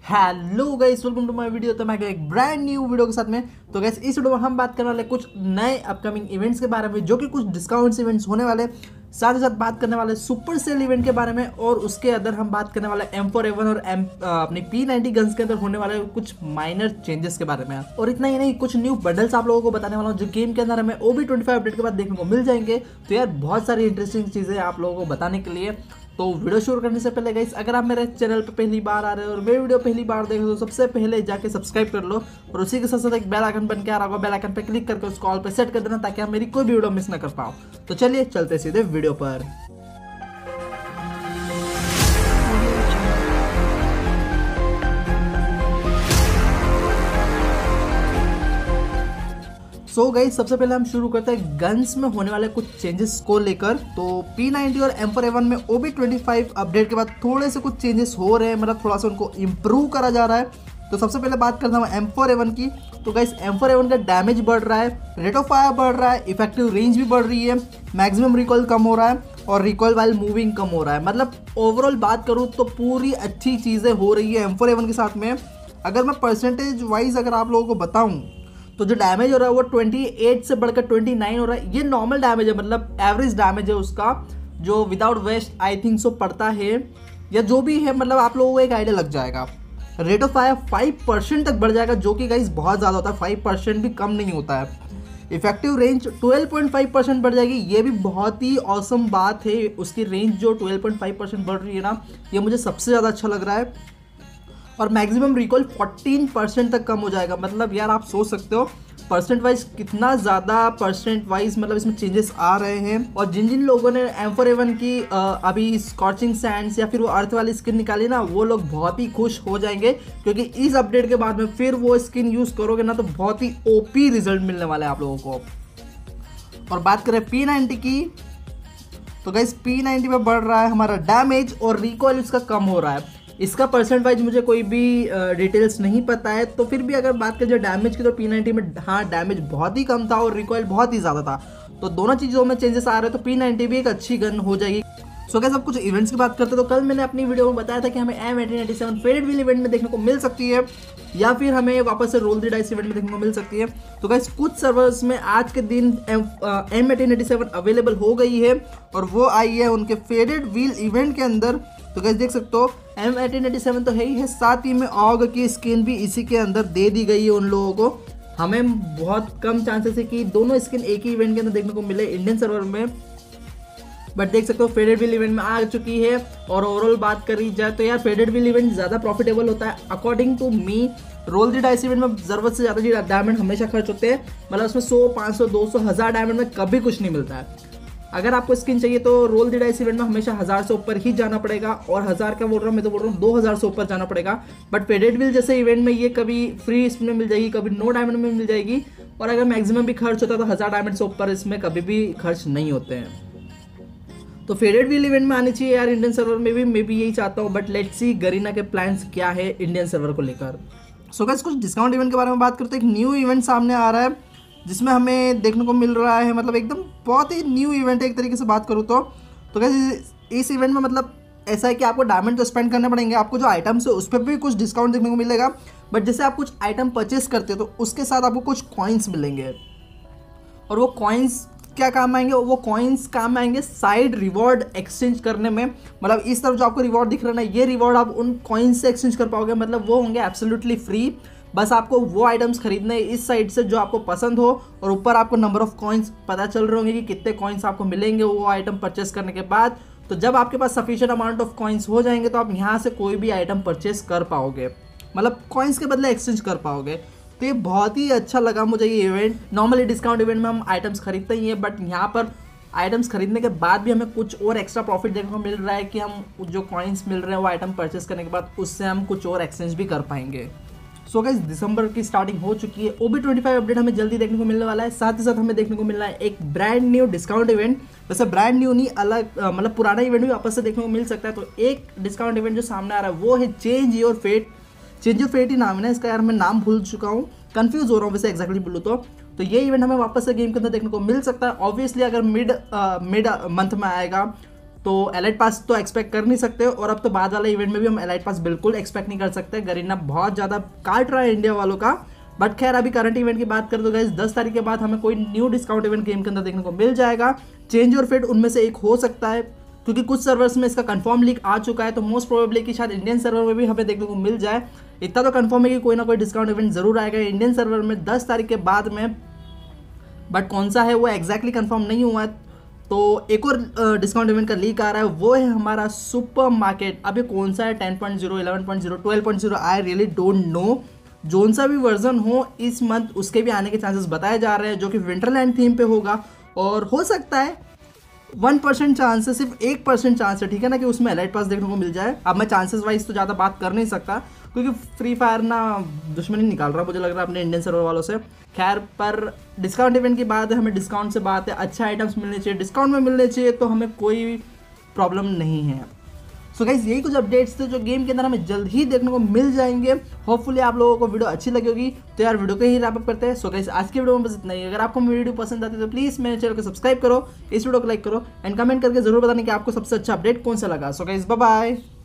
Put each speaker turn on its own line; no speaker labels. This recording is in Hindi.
Hello guys, welcome to my video. तो मैं एक ब्रांड न्यू वीडियो के साथ में। तो गाइस इस वीडियो में हम बात करने वाले कुछ नए अपकमिंग इवेंट्स के बारे में, जो कि कुछ डिस्काउंट्स इवेंट्स होने वाले। साथ ही साथ बात करने वाले सुपर सेल इवेंट के बारे में, और उसके अंदर हम बात करने वाले M4A1 और अपनी P90 गन्स के अंदर होने वाले कुछ माइनर चेंजेस के बारे में। और इतना ही नहीं, कुछ न्यू बंडल्स आप लोगों को बताने वाला हूँ जो गेम के अंदर हमें OB25 अपडेट के बाद देखने को मिल जाएंगे। तो यार बहुत सारी इंटरेस्टिंग चीज़ें आप लोगों को बताने के लिए। तो वीडियो शुरू करने से पहले गाइस, अगर आप मेरे चैनल पे पहली बार आ रहे हो और मेरी वीडियो पहली बार देख रहे हो तो सबसे पहले जाके सब्सक्राइब कर लो, और उसी के साथ साथ एक बेल आइकन बन के आ रहा होगा, बेल आइकन पे क्लिक करके उसको ऑल पे सेट कर देना, ताकि आप मेरी कोई भी वीडियो मिस ना कर पाओ। तो चलिए चलते सीधे वीडियो पर। सो गाइस, सबसे पहले हम शुरू करते हैं गन्स में होने वाले कुछ चेंजेस को लेकर। तो P90 और M4A1 में OB25 अपडेट के बाद थोड़े से कुछ चेंजेस हो रहे हैं, मतलब थोड़ा सा उनको इम्प्रूव करा जा रहा है। तो सबसे पहले बात करता हूँ M4A1 की। तो गाइस M4A1 का डैमेज बढ़ रहा है, रेट ऑफ फायर बढ़ रहा है, इफेक्टिव रेंज भी बढ़ रही है, मैक्सिमम रिकॉइल कम हो रहा है, और रिकॉइल वाइल मूविंग कम हो रहा है। मतलब ओवरऑल बात करूँ तो पूरी अच्छी चीज़ें हो रही है M4A1 के साथ में। अगर मैं परसेंटेज वाइज अगर आप लोगों को बताऊँ तो जो डैमेज हो रहा है वो 28 से बढ़कर 29 हो रहा है। ये नॉर्मल डैमेज है, मतलब एवरेज डैमेज है उसका, जो without waste I think so पड़ता है, या जो भी है, मतलब आप लोगों को एक आइडिया लग जाएगा। रेट ऑफ फायर 5% तक बढ़ जाएगा, जो कि गाइस बहुत ज़्यादा होता है, 5% भी कम नहीं होता है। इफेक्टिव रेंज 12.5% बढ़ जाएगी, ये भी बहुत ही ऑसम बात है। उसकी रेंज जो 12.5% बढ़ रही है ना, ये मुझे सबसे ज़्यादा अच्छा लग रहा है। और मैक्सिमम रिकॉल 14% तक कम हो जाएगा। मतलब यार आप सोच सकते हो परसेंट वाइज कितना ज़्यादा परसेंट वाइज मतलब इसमें चेंजेस आ रहे हैं। और जिन जिन लोगों ने M4A1 की अभी स्कॉचिंग सैंड्स या फिर वो अर्थ वाली स्किन निकाली ना, वो लोग बहुत ही खुश हो जाएंगे, क्योंकि इस अपडेट के बाद में फिर वो स्किन यूज़ करोगे ना तो बहुत ही OP रिजल्ट मिलने वाला है आप लोगों को। और बात करें P90 की, तो गाइस P90 में बढ़ रहा है हमारा डैमेज, और रिकॉइल इसका कम हो रहा है। इसका परसेंट वाइज मुझे कोई भी डिटेल्स नहीं पता है, तो फिर भी अगर बात करें डैमेज की, तो P90 में हाँ डैमेज बहुत ही कम था और रिकॉइल बहुत ही ज़्यादा था। तो दोनों चीज़ों में चेंजेस आ रहे हैं, तो P90 भी एक अच्छी गन हो जाएगी। सो गाइस, अब कुछ इवेंट्स की बात करते हैं। तो कल मैंने अपनी वीडियो में बताया था कि हमें M1887 फेडेड व्हील इवेंट में देखने को मिल सकती है, या फिर हमें वापस से रोल द डाइस इवेंट में देखने को मिल सकती है। तो गाइस कुछ सर्वर्स में आज के दिन M1887 अवेलेबल हो गई है, और वो आई है उनके फेडेड व्हील इवेंट के अंदर। तो गाइस देख सकते हो M1887 तो है ही है, साथ ही में ऑग की स्किन भी इसी के अंदर दे दी गई है उन लोगों को। हमें बहुत कम चांसेस है कि दोनों स्किन एक ही इवेंट के अंदर देखने को मिले इंडियन सर्वर में, बट देख सकते हो फेडेड व्हील इवेंट में आ चुकी है। और ओवरऑल बात करी जाए तो यार फेडेड व्हील इवेंट ज़्यादा प्रॉफिटेबल होता है according to me. Roll the dice event में ज़रूरत से ज़्यादा डायमंड हमेशा खर्च होते हैं, मतलब उसमें 100, 500, 200, 1000 डायमंड में कभी कुछ नहीं मिलता है। अगर आपको स्किन चाहिए तो रोल द डाइस इवेंट में हमेशा 1000 से ऊपर ही जाना पड़ेगा, और 1000 का बोल रहा हूँ मैं, तो बोल रहा हूँ 2000 से ऊपर जाना पड़ेगा। बट फेडेड व्हील जैसे इवेंट में ये कभी फ्री स्पिन में मिल जाएगी, कभी नो डायमंड में मिल जाएगी, और अगर मैक्सिमम भी खर्च होता है तो 1000 डायमंड से ऊपर इसमें कभी भी खर्च नहीं होते हैं। तो फेडेड व्हील इवेंट में आनी चाहिए यार इंडियन सर्वर में भी, मैं भी यही चाहता हूँ। बट लेट्स सी गरीना के प्लान्स क्या है इंडियन सर्वर को लेकर। सो गाइस, कुछ डिस्काउंट इवेंट के बारे में बात करते हैं। एक न्यू इवेंट सामने आ रहा है जिसमें हमें देखने को मिल रहा है, मतलब एकदम बहुत ही न्यू इवेंट है एक तरीके से बात करूँ तो गाइस इस इवेंट में मतलब ऐसा है कि आपको डायमंड तो स्पेंड करने पड़ेंगे, आपको जो आइटम्स है उस पर भी कुछ डिस्काउंट देखने को मिलेगा। बट जैसे आप कुछ आइटम परचेस करते हो तो उसके साथ आपको कुछ कॉइन्स मिलेंगे, और वो कॉइन्स क्या काम आएंगे? वो कॉइन्स काम आएंगे साइड रिवॉर्ड एक्सचेंज करने में। मतलब इस तरफ जो आपको रिवॉर्ड दिख रहा है ना, ये रिवॉर्ड आप उन कॉइन्स से एक्सचेंज कर पाओगे, मतलब वो होंगे एब्सोल्युटली फ्री। बस आपको वो आइटम्स खरीदने इस साइड से जो आपको पसंद हो, और ऊपर आपको नंबर ऑफ कॉइन्स पता चल रहे होंगे कि कितने कॉइन्स आपको मिलेंगे वो आइटम परचेस करने के बाद। तो जब आपके पास सफिशिएंट अमाउंट ऑफ कॉइन्स हो जाएंगे तो आप यहाँ से कोई भी आइटम परचेस कर पाओगे, मतलब कॉइन्स के बदले एक्सचेंज कर पाओगे। तो ये बहुत ही अच्छा लगा मुझे ये इवेंट। नॉर्मली डिस्काउंट इवेंट में हम आइटम्स खरीदते ही हैं, बट यहाँ पर आइटम्स खरीदने के बाद भी हमें कुछ और एक्स्ट्रा प्रॉफिट देखने को मिल रहा है, कि हम जो कॉइन्स मिल रहे हैं वो आइटम परचेस करने के बाद उससे हम कुछ और एक्सचेंज भी कर पाएंगे। सो गाइस, दिसंबर की स्टार्टिंग हो चुकी है, OB25 अपडेट हमें जल्दी देखने को मिलने वाला है। साथ ही साथ हमें देखने को मिल रहा है एक ब्रांड न्यू डिस्काउंट इवेंट। वैसे ब्रांड न्यू नहीं, अलग मतलब पुराना इवेंट भी वापस से देखने को मिल सकता है। तो एक डिस्काउंट इवेंट जो सामने आ रहा है वो है change your fate. Change your fate ही नाम है ना इसका, यार मैं नाम भूल चुका हूँ, कंफ्यूज हो रहा हूँ वैसे एग्जैक्टली बोलूँ तो ये इवेंट हमें वापस से गेम के अंदर देखने को मिल सकता है। ऑब्वियसली अगर मिड मंथ में आएगा तो एलाइट पास तो एक्सपेक्ट कर नहीं सकते, और अब तो बाद वाले इवेंट में भी हम एलाइट पास बिल्कुल एक्सपेक्ट नहीं कर सकते। गरीना बहुत ज़्यादा काट रहा है इंडिया वालों का। बट खैर अभी करंट इवेंट की बात करें तो गाइस 10 तारीख के बाद हमें कोई न्यू डिस्काउंट इवेंट गेम के अंदर देखने को मिल जाएगा। चेंज और फेट उनमें से एक हो सकता है, क्योंकि कुछ सर्वर्स में इसका कंफर्म लीक आ चुका है, तो मोस्ट प्रोबेबली कि शायद इंडियन सर्वर में भी हमें देखने को मिल जाए। इतना तो कंफर्म है कि कोई ना कोई डिस्काउंट इवेंट जरूर आएगा इंडियन सर्वर में 10 तारीख के बाद में। बट कौन सा है वो एग्जैक्टली कंफर्म नहीं हुआ है। तो एक और डिस्काउंट इवेंट का लीक आ रहा है, वो है हमारा सुपर मार्केट। अभी कौन सा है 10.0, 11.0, 12.0, आई रियली डोंट नो। जोन सा भी वर्जन हो इस मंथ उसके भी आने के चांसेस बताए जा रहे हैं, जो कि विंटरलैंड थीम पे होगा। और हो सकता है 1% चांस है, सिर्फ 1% चांस है, ठीक है ना, कि उसमें एलाइट पास देखने को मिल जाए। अब मैं चांसेस वाइज तो ज़्यादा बात कर नहीं सकता, क्योंकि फ्री फायर ना दुश्मनी निकाल रहा मुझे लग रहा है अपने इंडियन सर्वर वालों से। खैर पर डिस्काउंट इवेंट की बात है, हमें डिस्काउंट से बात है, अच्छे आइटम्स मिलने चाहिए, डिस्काउंट में मिलने चाहिए, तो हमें कोई प्रॉब्लम नहीं है। सो गाइस यही कुछ अपडेट्स थे जो गेम के अंदर हमें जल्द ही देखने को मिल जाएंगे। होपफुली आप लोगों को वीडियो अच्छी लगी होगी, तो यार वीडियो को ही रैप अप करते हैं। सो गाइस आज की वीडियो में बस इतना ही। अगर आपको मेरी वीडियो पसंद आती है तो प्लीज़ मेरे चैनल को सब्सक्राइब करो, इस वीडियो को लाइक करो एंड कमेंट करके जरूर बताने कि आपको सबसे अच्छा अपडेट कौन सा लगा। So guys bye bye.